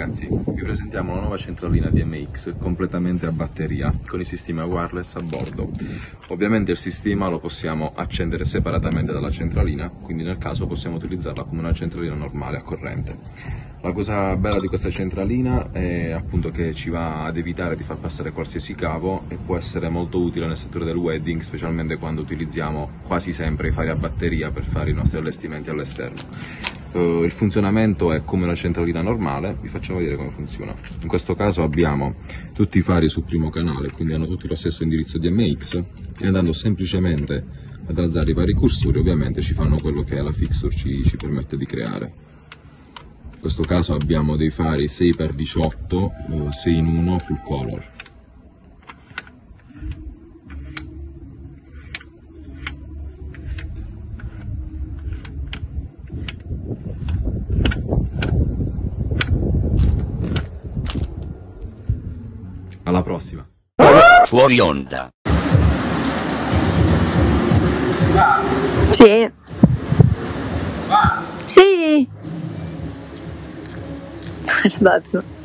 ragazzi, vi presentiamo una nuova centralina DMX completamente a batteria con il sistema wireless a bordo. Ovviamente il sistema lo possiamo accendere separatamente dalla centralina, quindi nel caso possiamo utilizzarla come una centralina normale a corrente. La cosa bella di questa centralina è appunto che ci va ad evitare di far passare qualsiasi cavo e può essere molto utile nel settore del wedding, specialmente quando utilizziamo quasi sempre i fari a batteria per fare i nostri allestimenti all'esterno. Il funzionamento è come una centralina normale, vi facciamo vedere come funziona. In questo caso abbiamo tutti i fari sul primo canale, quindi hanno tutti lo stesso indirizzo DMX, e andando semplicemente ad alzare i vari cursori ovviamente ci fanno quello che la fixture ci permette di creare. In questo caso abbiamo dei fari 6x18, 6 in 1 full color. Alla prossima! Fuori onda. Sì. Sì. Guardate.